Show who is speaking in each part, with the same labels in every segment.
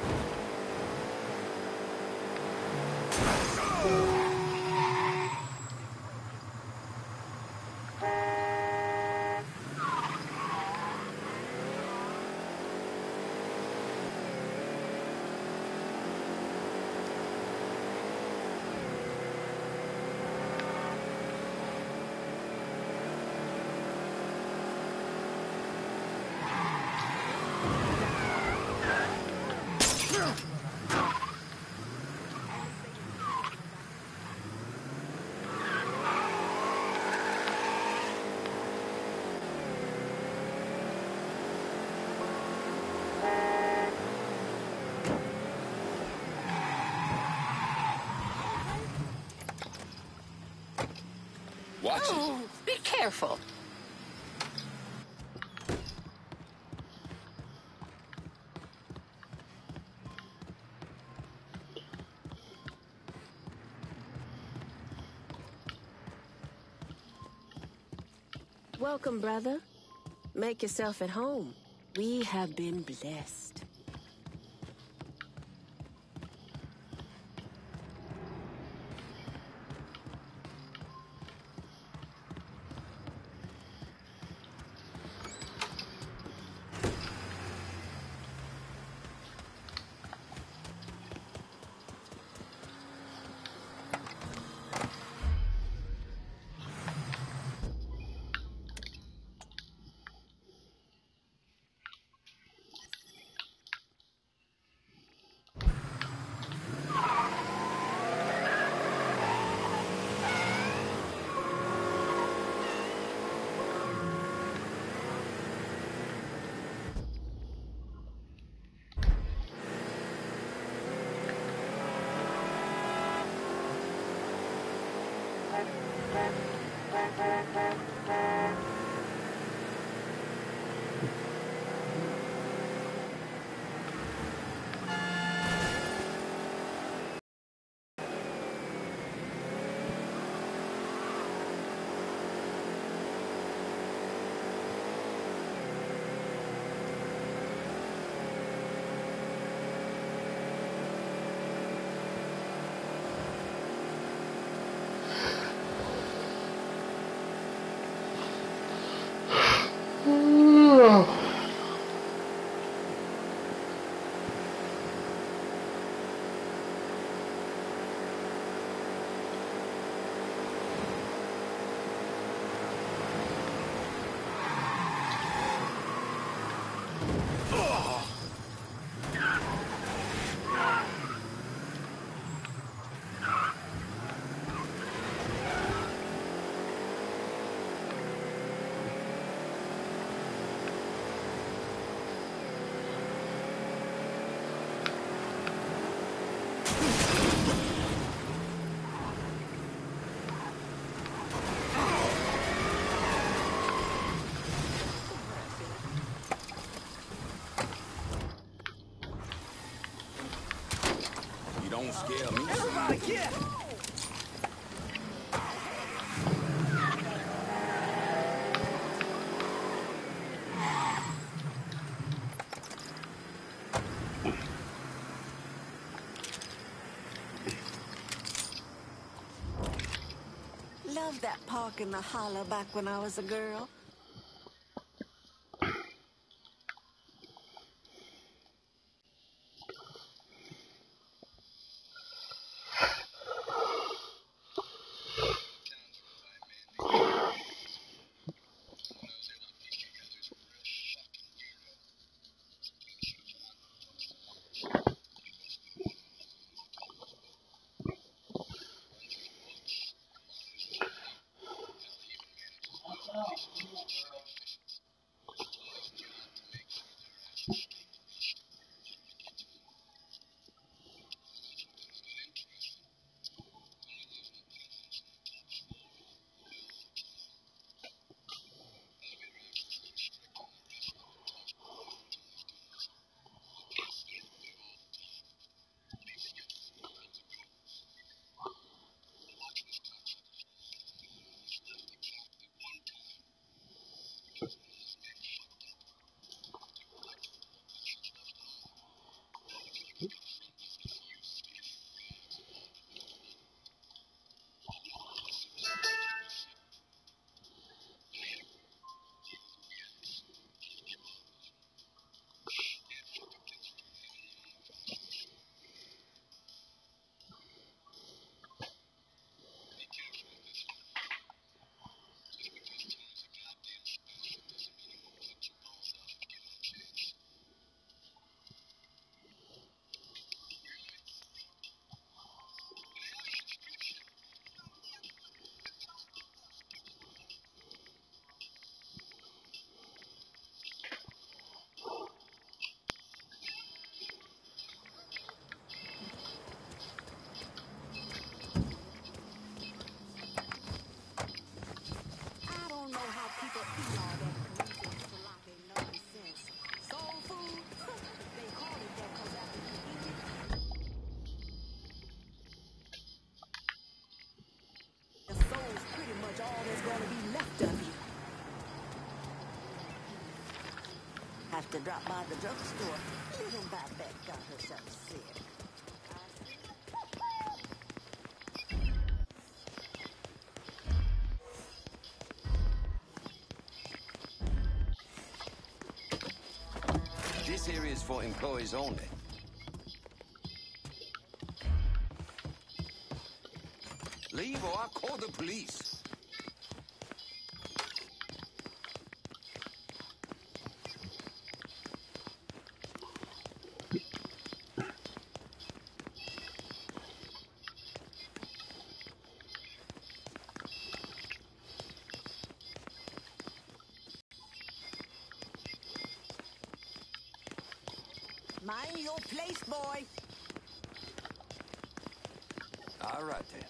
Speaker 1: Watch it.
Speaker 2: Oh, be careful.
Speaker 3: Welcome, brother. Make yourself at home. We have been blessed.
Speaker 1: Don't scare me.
Speaker 4: Everybody get!
Speaker 2: Loved that park in the hollow back when I was a girl. I don't know how people eat all that Parisian jalopy nonsense. Soul food? They call it that because after you eat it, the soul's pretty much all there's going to be left of you. Have to drop by the drugstore. Little Babette got herself sick.
Speaker 1: This area is for employees only. Leave or I'll call the police.
Speaker 2: Mind your place, boy.
Speaker 1: All right, then.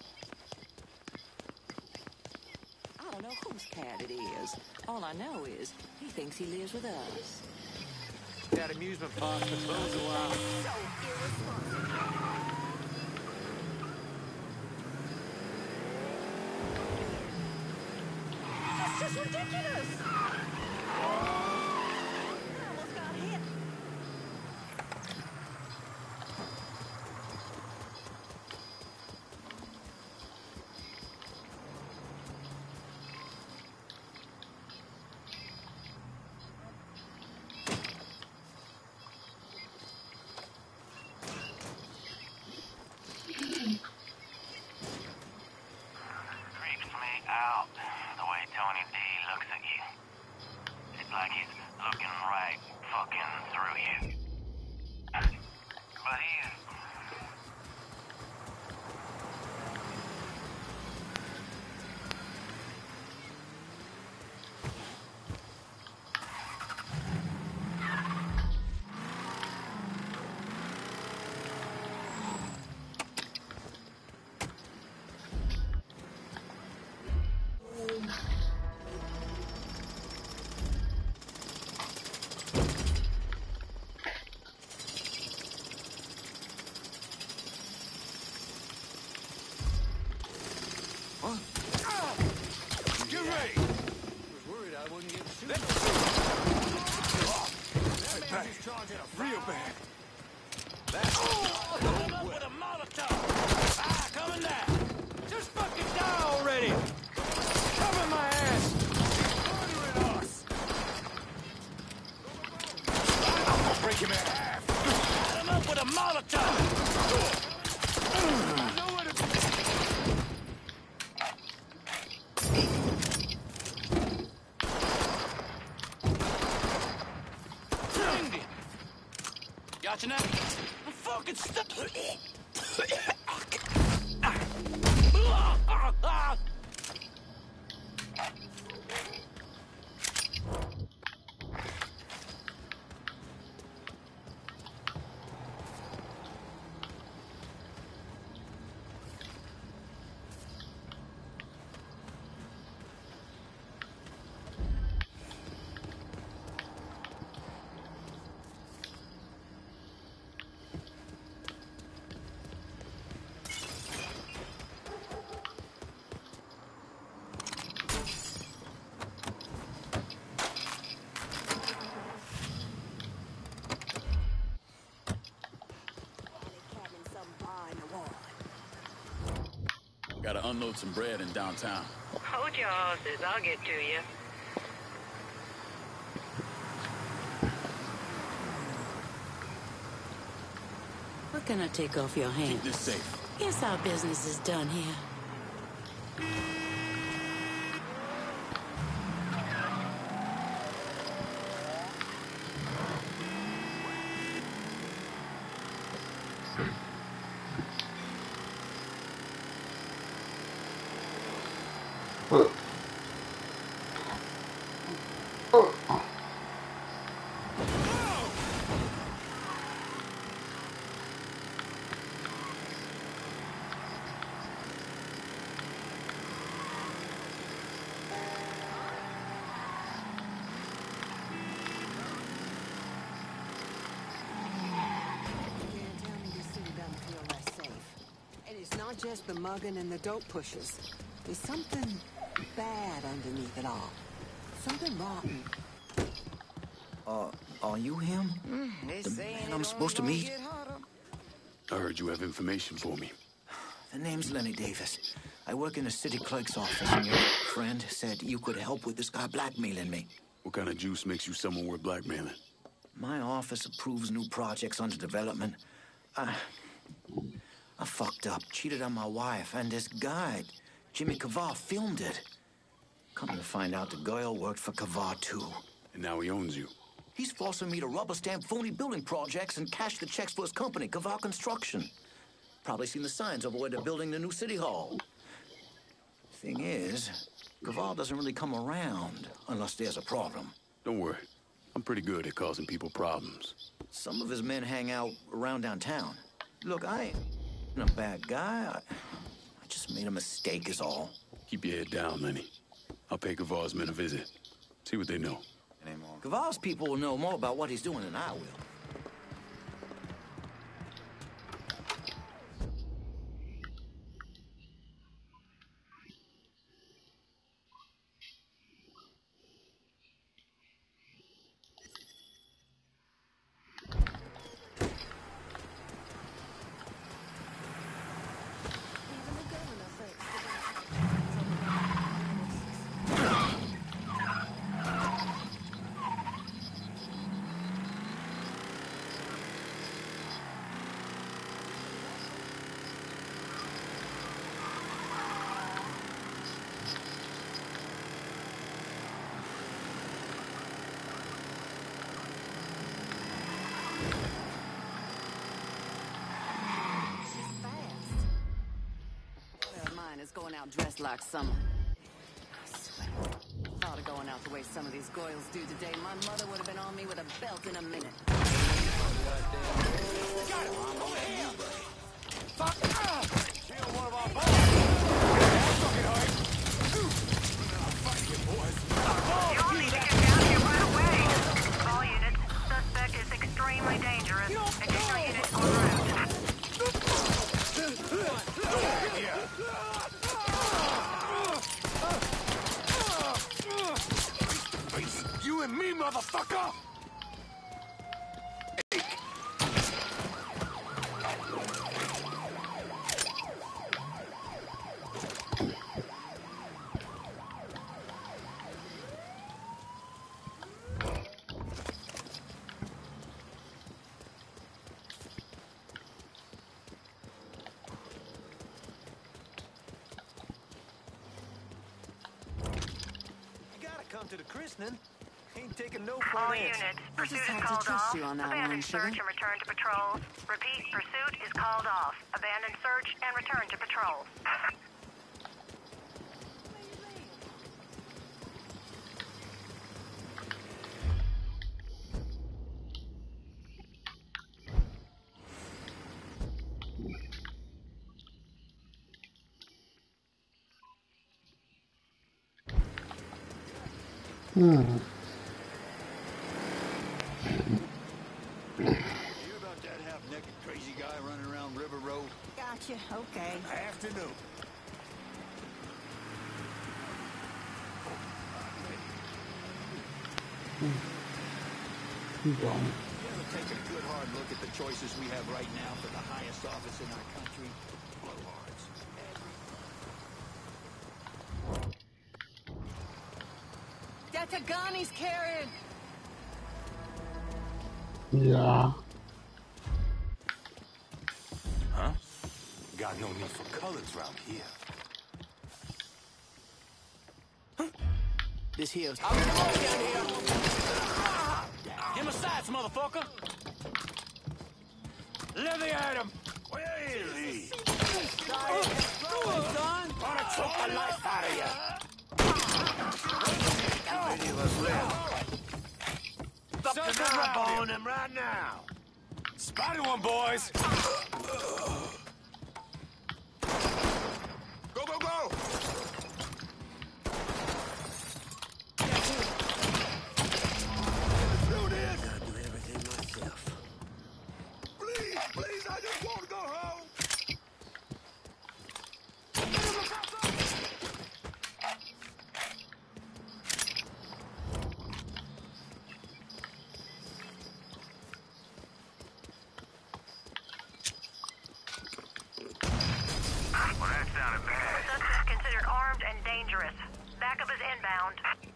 Speaker 4: I don't know whose cat it is. All I know is he thinks he lives with us.
Speaker 5: That amusement park for close a while.
Speaker 2: So irresponsible. That's just ridiculous. I almost got hit.
Speaker 6: Creeps me out the way Tony D looks at you. It's like he's looking right fucking through you. But he's...
Speaker 1: Get ready!
Speaker 5: I was worried I wouldn't get sued.
Speaker 1: That man is charging a real bad.
Speaker 6: Hold him up with a Molotov! Ah, coming down!
Speaker 5: Just fucking die already! Cover my ass!
Speaker 1: Murdering us! Break him in half!
Speaker 6: Light him up with a Molotov!
Speaker 1: I know where to be.
Speaker 6: Find him! Got you now? I'm fucking stuck!
Speaker 7: Gotta unload some bread in downtown.
Speaker 4: Hold your horses. I'll get to you.
Speaker 8: What can I take off your hands?
Speaker 7: Keep this safe.
Speaker 8: Guess our business is done here.
Speaker 2: Not just the mugging and the dope pushers. There's something bad underneath it all. Something rotten.
Speaker 9: Are you him? The man I'm supposed to meet?
Speaker 7: I heard you have information for me.
Speaker 9: The name's Lenny Davis. I work in the city clerk's office, and your friend said you could help with this guy blackmailing me.
Speaker 7: What kind of juice makes you someone worth blackmailing?
Speaker 9: My office approves new projects under development. I fucked up, cheated on my wife, and this guy, Jimmy Kavar, filmed it. Come to find out the girl worked for Kavar, too.
Speaker 7: And now he owns you.
Speaker 9: He's forcing me to rubber stamp phony building projects and cash the checks for his company, Kavar Construction. Probably seen the signs over where they're building the new city hall. Thing is, Kavar doesn't really come around unless there's a problem.
Speaker 7: Don't worry. I'm pretty good at causing people problems.
Speaker 9: Some of his men hang out around downtown. Look, I ain't a bad guy. I just made a mistake is all.
Speaker 7: Keep your head down, Lenny. I'll pay Kavar's men a visit. See what they know.
Speaker 9: Kavar's people will know more about what he's doing than I will.
Speaker 4: Going out dressed like summer. I swear. Thought of going out the way some of these goyles do today. My mother would have been on me with a belt in a minute.
Speaker 1: Got him! Over here! Fuck! Kill one of our boys! Fucking hurry! Fight you, boys!
Speaker 10: You all need to get down here right away. All units, suspect is extremely dangerous. Additional units en route.
Speaker 1: You and me, motherfucker!
Speaker 5: To the christening. Ain't taking no
Speaker 10: All
Speaker 5: for an
Speaker 10: units,
Speaker 5: answer.
Speaker 10: pursuit is
Speaker 4: have to
Speaker 10: called
Speaker 4: trust
Speaker 10: off.
Speaker 4: you on that
Speaker 10: Abandon
Speaker 4: one, sugar.
Speaker 10: search and return to patrols. Repeat, pursuit is called off. Abandon search and return to patrols.
Speaker 5: You about that half-naked crazy guy running around River Road?
Speaker 2: Gotcha. Okay.
Speaker 1: Afternoon.
Speaker 5: You ever take a good hard look at the choices we have right now for the highest office in our country? Blowhards.
Speaker 4: the gun he's carrying.
Speaker 11: Yeah.
Speaker 1: Huh? Got no need for colors around here.
Speaker 5: This here's...
Speaker 1: I'll get the road down here. Give him a sights, motherfucker. Let me at him. Where is he? Gonna choke the life out of you. How many of us left? Something eyeballing him right now. Spotted one, boys. Go, go, go! Please, I just want to go home.
Speaker 10: Well, that sounded bad. Suspect considered armed and dangerous. Backup is inbound.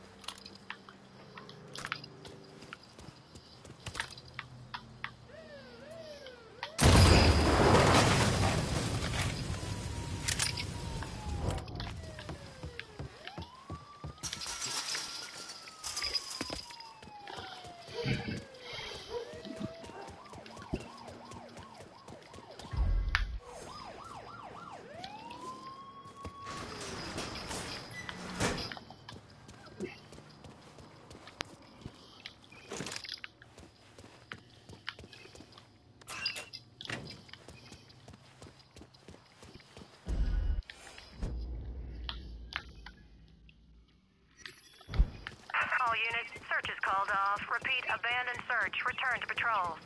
Speaker 10: All units, search is called off. Repeat, abandoned search. Return to patrol.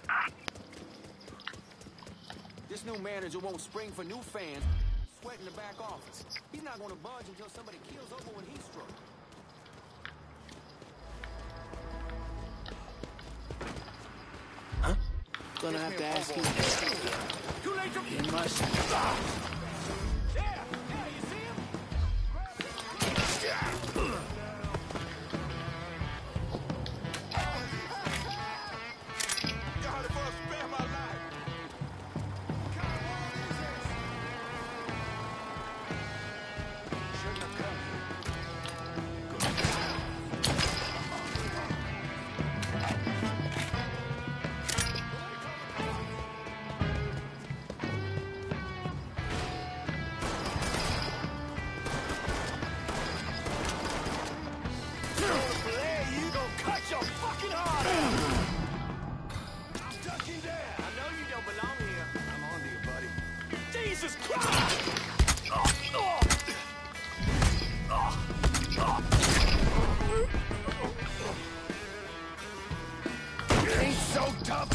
Speaker 5: This new manager won't spring for new fans. Sweat in the back office. He's not going to budge until somebody keels over when he's struck. Huh? Gonna have to ask you.
Speaker 1: You late to...
Speaker 5: You must.
Speaker 1: Yeah, you see him? God, if I spare my life. Shouldn't have come here. You gonna cut your fucking heart out! Duck him down!
Speaker 5: I know you don't belong here.
Speaker 1: I'm on to you, buddy. Jesus Christ! Ain't so tough.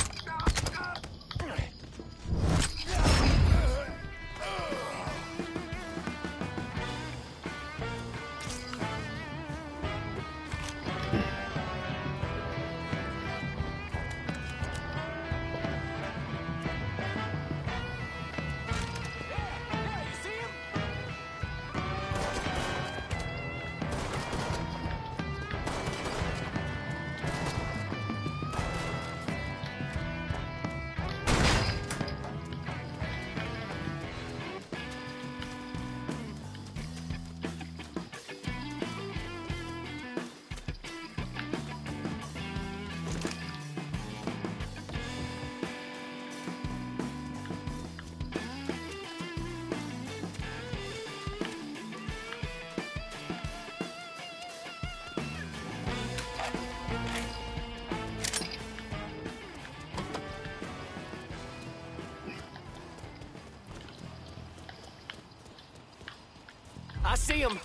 Speaker 1: Yeah, you see him?
Speaker 5: I see him.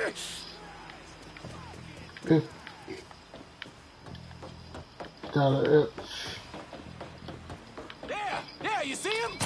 Speaker 11: Got it.
Speaker 5: Yeah, you see him?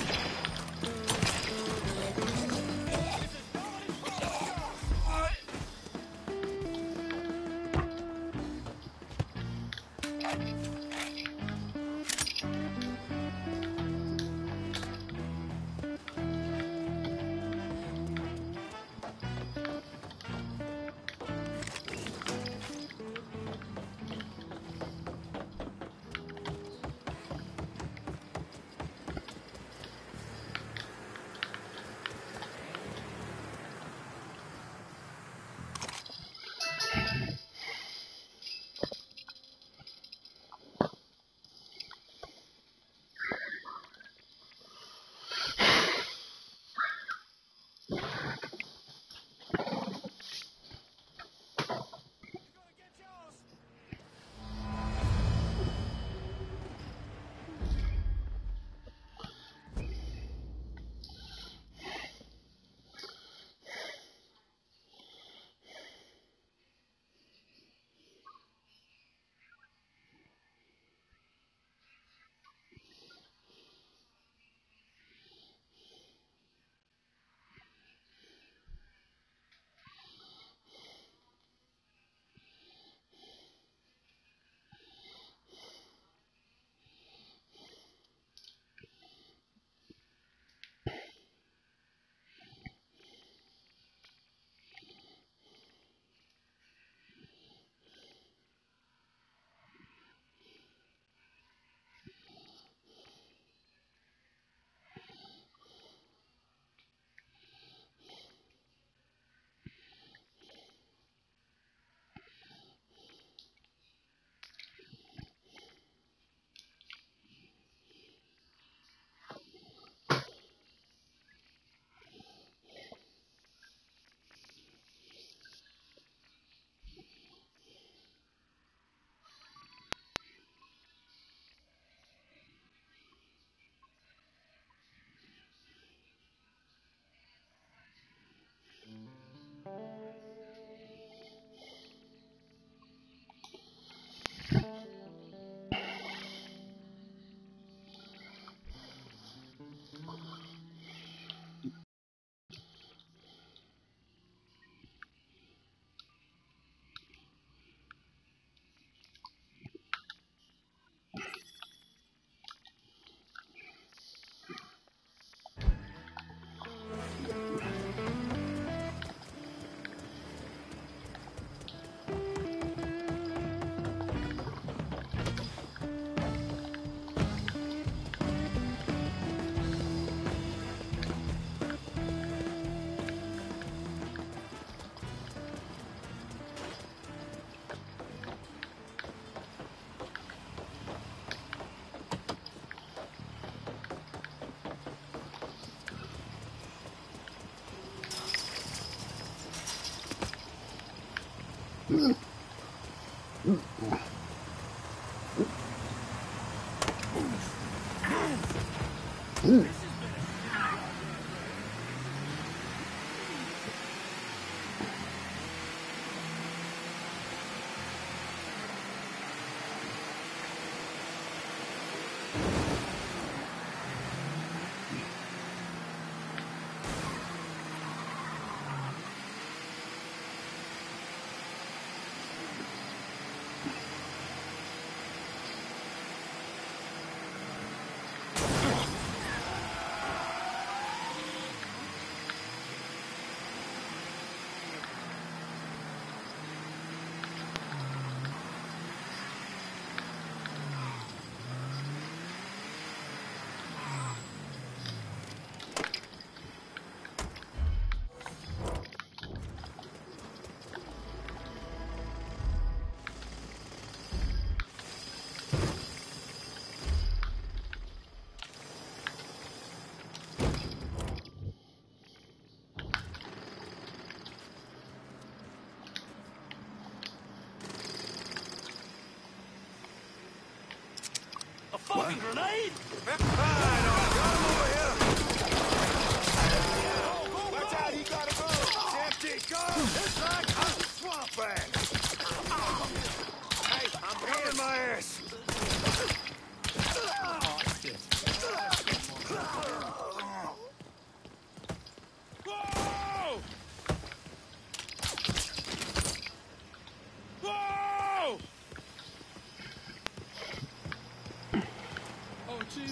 Speaker 1: Fucking grenade? Fine, come over here. Watch out, he gotta go. It's empty, go. It's like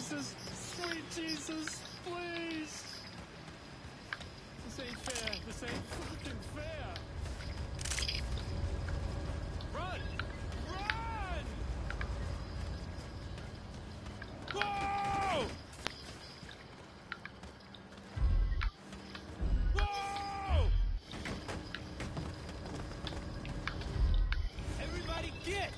Speaker 1: Jesus! Sweet Jesus! Please! This ain't fair. This ain't fucking fair. Run! Run! Whoa! Whoa! Everybody get!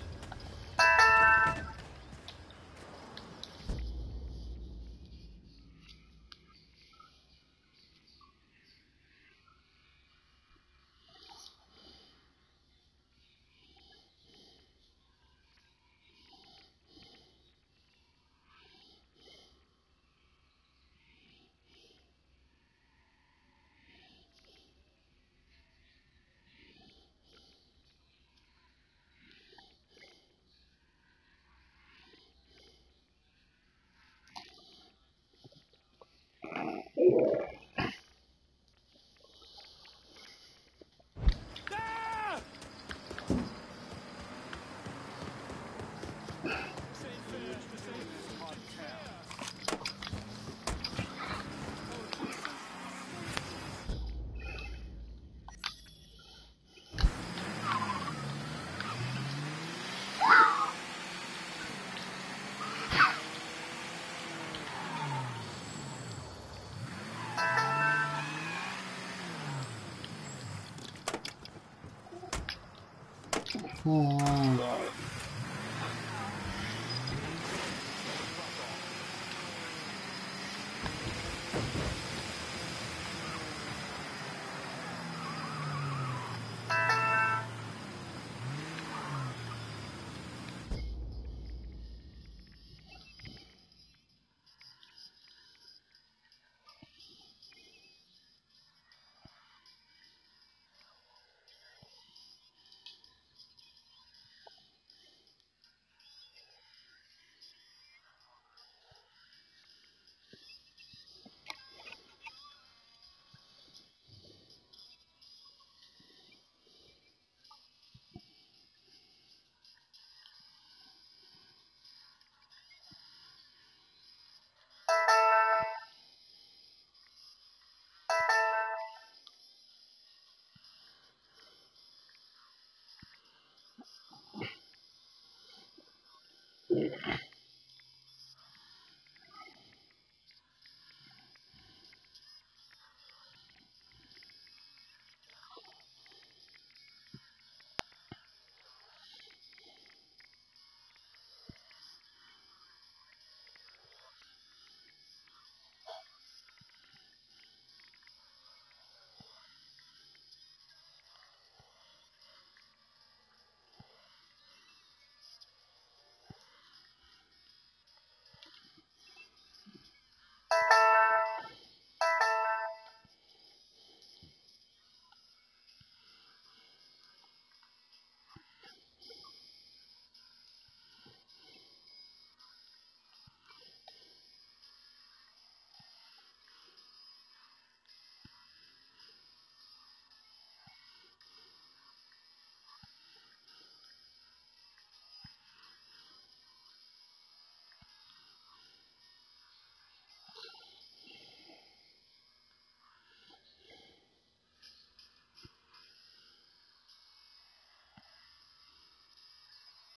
Speaker 1: Ah! This ain't fair. This ain't fair. Oh, Jesus.